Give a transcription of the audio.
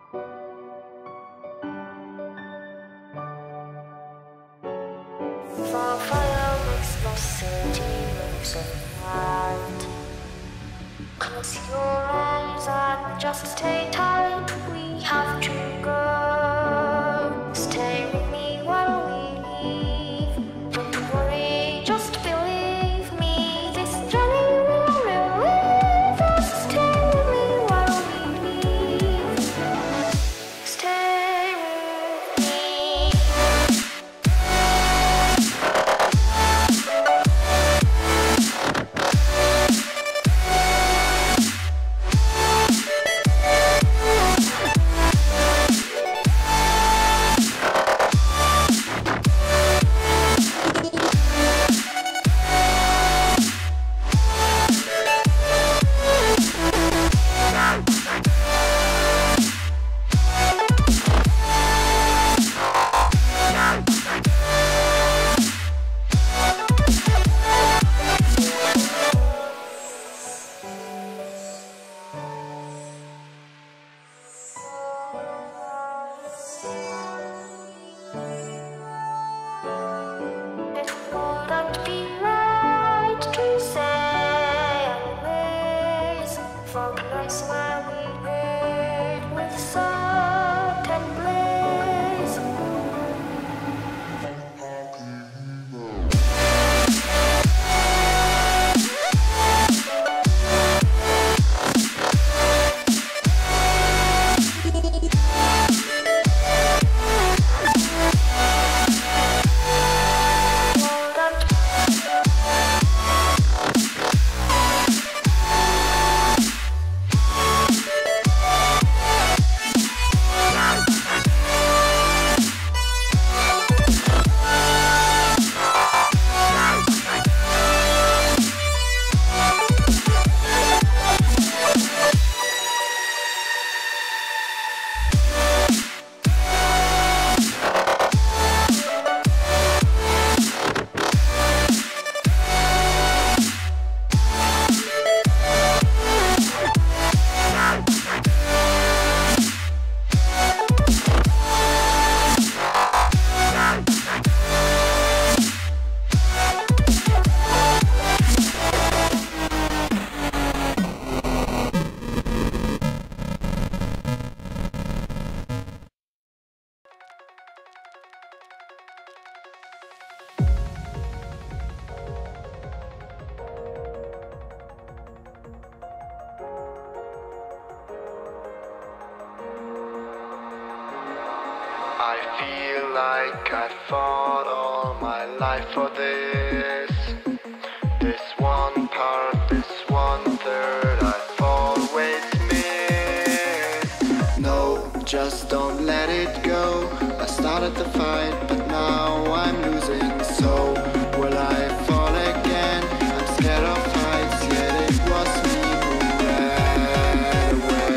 Fire makes my city look so bright. Close your eyes and just stay tight. We have to go. Stay with me while we leave. Don't worry, just believe me. This journey will relieve us. Stay with me while we leave. Stay with me. It wouldn't be right to say anyways, for the place where we meet with certain blaze. I feel like I fought all my life for this. This one part, this 1/3 I've always missed. No, just don't let it go. I started the fight, but now I'm losing. So will I fall again? I'm scared of heights, yet it was me who ran away.